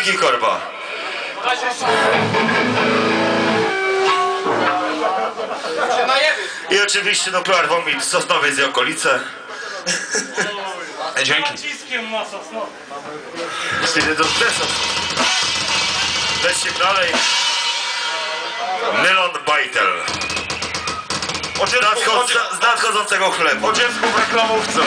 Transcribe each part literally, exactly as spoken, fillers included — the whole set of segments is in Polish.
Dzięki, korba. I oczywiście nuklear vomit, Sosnowiec i okolice. Dzięki. Idę do stresu. Lećcie dalej. Nylon Bajtel. Z nadchodzącego chlebu. O dziecku w reklamówce.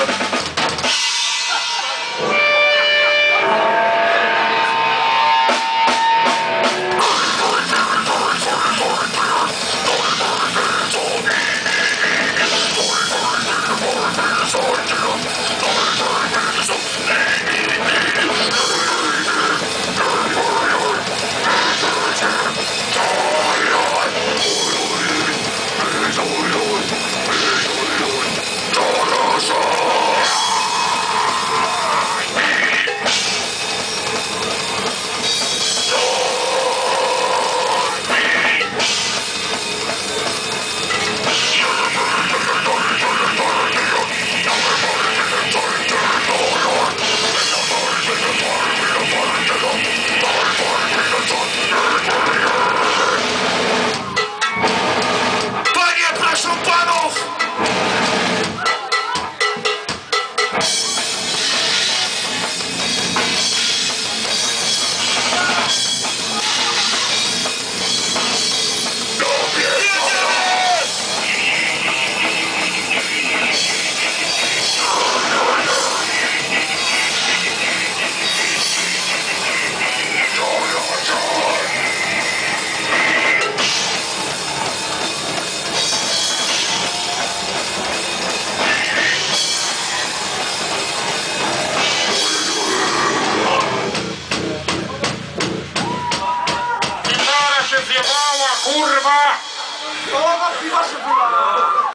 Kurwa! Połowa piwa się była!